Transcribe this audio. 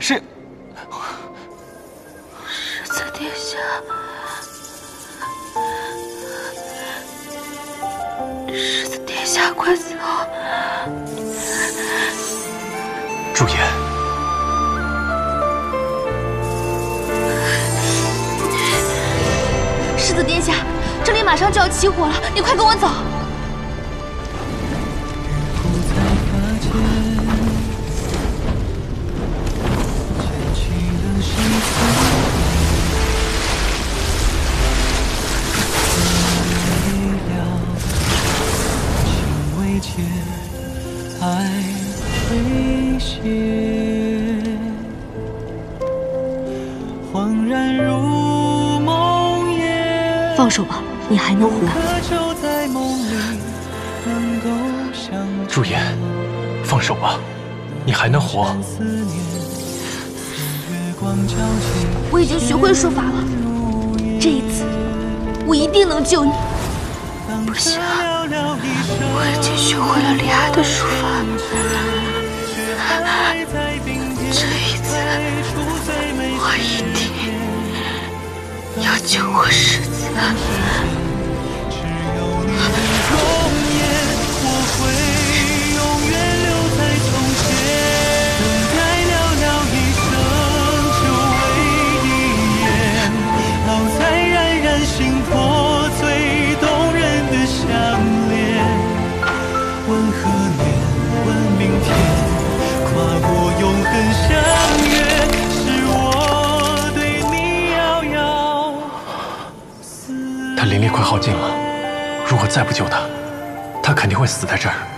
是世子殿下，世子殿下，快走！ 朱颜， 世子殿下，这里马上就要起火了，你快跟我走！ 放手吧，你还能活。 朱颜，放手吧，你还能活。 我已经学会术法了，这一次我一定能救你。不行，我已经学会了厉害的术法，这一次我一定要救活世子。 他灵力快耗尽了，如果再不救他，他肯定会死在这儿。